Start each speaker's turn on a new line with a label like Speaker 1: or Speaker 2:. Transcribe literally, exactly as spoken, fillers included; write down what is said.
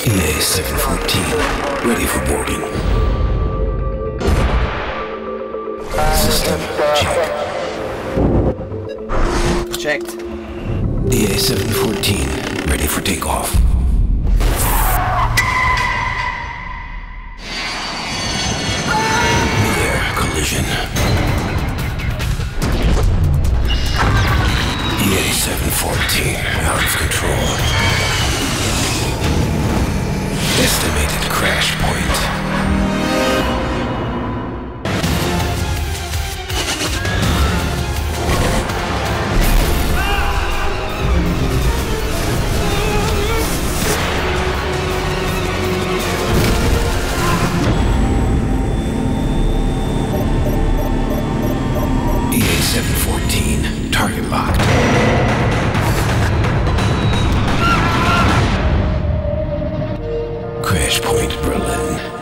Speaker 1: E A seven fourteen, ready for boarding. System check.
Speaker 2: Checked.
Speaker 1: E A seven fourteen, ready for takeoff. Mid-air collision. E A seven fourteen, out of control. Estimated crash point. E A seven fourteen, target locked. Crash point Berlin.